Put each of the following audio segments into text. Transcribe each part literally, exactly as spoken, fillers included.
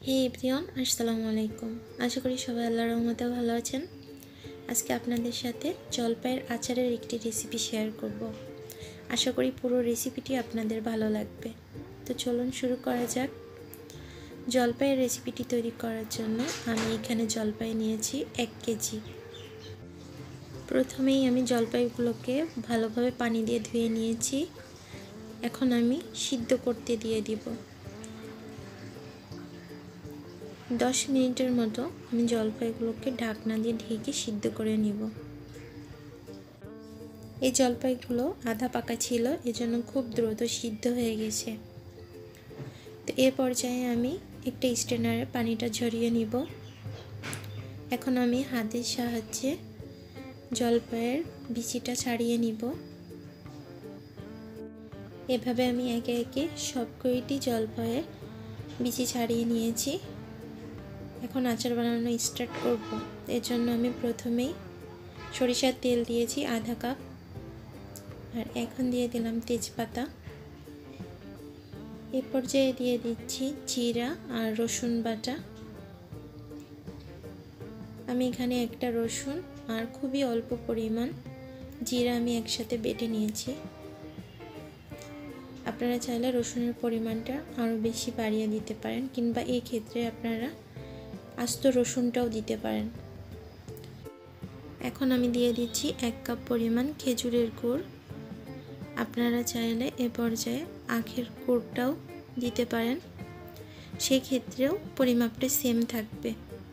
হে everyone, আসসালামু আলাইকুম। আশা করি সবাই আল্লাহর রহমতে ভালো আছেন। আজকে আপনাদের সাথে জলপাইয়ের আচারের একটি রেসিপি শেয়ার করব। আশা করি পুরো রেসিপিটি আপনাদের ভালো লাগবে। তো চলুন শুরু করা যাক। জলপাইয়ের রেসিপিটি তৈরি করার জন্য আমি এখানে জলপাই নিয়েছি এক কেজি। প্রথমেই আমি জলপাইগুলোকে ভালোভাবে পানি দিয়ে ধুয়ে নিয়েছি। এখন আমি সিদ্ধ করতে দিয়ে দিব। দশ মিনিটের মতো আমি জলপাইগুলোকে ঢাকনা দিয়ে ঢেকে সিদ্ধ করে নিব। এই জলপাইগুলো আধা পাকা ছিল, এজন্য খুব দ্রুত সিদ্ধ হয়ে গেছে। তো এ পর্যায়ে আমি একটা স্ট্রেনারে পানিটা ঝরিয়ে নিব। এখন আমি হাতের সাহায্যে জলপাইয়ের বিচিটা ছাড়িয়ে নিব। এভাবে আমি একে একে সব কয়টি জলপাইয়ের বিচি ছাড়িয়ে নিয়েছি। এখন আচার বানানো স্টার্ট করব। এর জন্য আমি প্রথমেই সরিষার তেল দিয়েছি আধা কাপ, আর এখন দিয়ে দিলাম তেজপাতা। এ পর্যায়ে দিয়ে দিচ্ছি জিরা আর রসুন বাটা। আমি এখানে একটা রসুন আর খুবই অল্প পরিমাণ জিরা আমি একসাথে বেটে নিয়েছি। আপনারা চাইলে রসুনের পরিমাণটা আরও বেশি বাড়িয়ে দিতে পারেন, কিংবা এই ক্ষেত্রে আপনারা আস্ত রসুনটাও দিতে পারেন। এখন আমি দিয়ে দিচ্ছি এক কাপ পরিমাণ খেজুরের গুড়। আপনারা চাইলে এ পর্যায়ে আখের গুড়টাও দিতে পারেন, সেই ক্ষেত্রেও পরিমাপটা সেম থাকবে।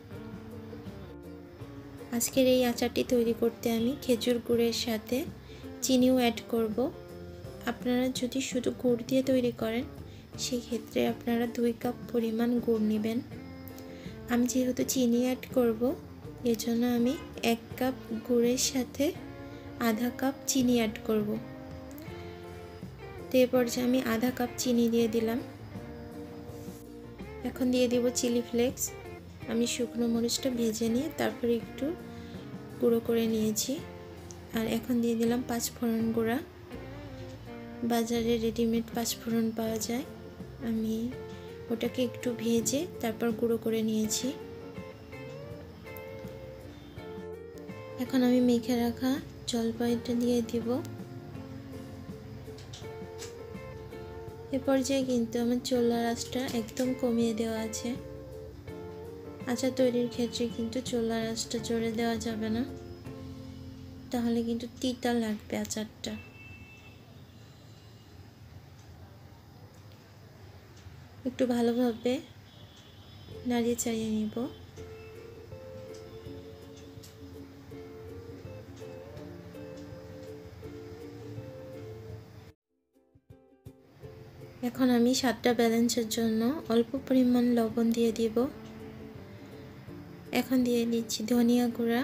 আজকের এই আচারটি তৈরি করতে আমি খেজুর গুড়ের সাথে চিনিও অ্যাড করব। আপনারা যদি শুধু গুড় দিয়ে তৈরি করেন সেই ক্ষেত্রে আপনারা দুই কাপ পরিমাণ গুড় নেবেন। আমি যেহেতু চিনি অ্যাড করব, এজন্য আমি এক কাপ গুড়ের সাথে আধা কাপ চিনি অ্যাড করব। তো এ পর্যায়ে আমি আধা কাপ চিনি দিয়ে দিলাম। এখন দিয়ে দিব চিলি ফ্লেক্স। আমি শুকনো মরিচটা ভেজে নিয়ে তারপরে একটু গুঁড়ো করে নিয়েছি। আর এখন দিয়ে দিলাম পাঁচফোড়ন গুঁড়া। বাজারে রেডিমেড পাঁচফোড়ন পাওয়া যায়, আমি ওটাকে একটু ভেজে তারপর গুঁড়ো করে নিয়েছি। এখন আমি মেখে রাখা জলপাইটা দিয়ে দিব। এ পর্যায়ে কিন্তু আমার চুলার আঁচটা একদম কমিয়ে দেওয়া আছে। আচার তৈরির ক্ষেত্রে কিন্তু চুলার আঁচটা জোরে দেওয়া যাবে না, তাহলে কিন্তু তিতা লাগবে আচারটা। একটু ভালোভাবে নাড়িয়ে চাড়িয়ে নিব। এখন আমি স্বাদটা ব্যালেন্সের জন্য অল্প পরিমাণ লবণ দিয়ে দিব। এখন দিয়ে দিচ্ছি ধনিয়া গুঁড়া,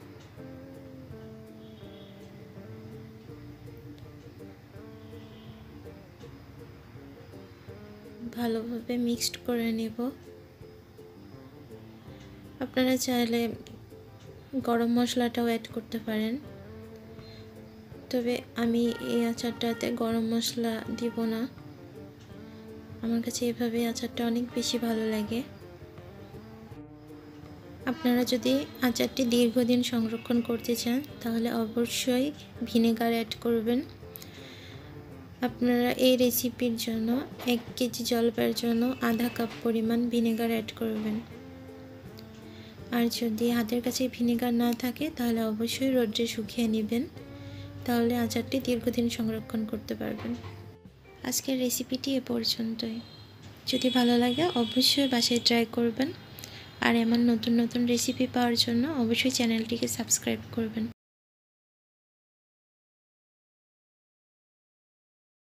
ভালোভাবে মিক্সড করে নেব। আপনারা চাইলে গরম মশলাটাও অ্যাড করতে পারেন, তবে আমি এই আচারটাতে গরম মশলা দিব না। আমার কাছে এভাবে আচারটা অনেক বেশি ভালো লাগে। আপনারা যদি আচারটি দীর্ঘদিন সংরক্ষণ করতে চান তাহলে অবশ্যই ভিনেগার অ্যাড করবেন। আপনারা এই রেসিপির জন্য এক কেজি জলপাইয়ের জন্য আধা কাপ পরিমাণ ভিনেগার অ্যাড করবেন। আর যদি হাতের কাছে ভিনেগার না থাকে তাহলে অবশ্যই রোদ্রে শুকিয়ে নেবেন, তাহলে আচারটি দীর্ঘদিন সংরক্ষণ করতে পারবেন। আজকের রেসিপিটি এ পর্যন্তই। যদি ভালো লাগে অবশ্যই বাসায় ট্রাই করবেন। আর এমন নতুন নতুন রেসিপি পাওয়ার জন্য অবশ্যই চ্যানেলটিকে সাবস্ক্রাইব করবেন।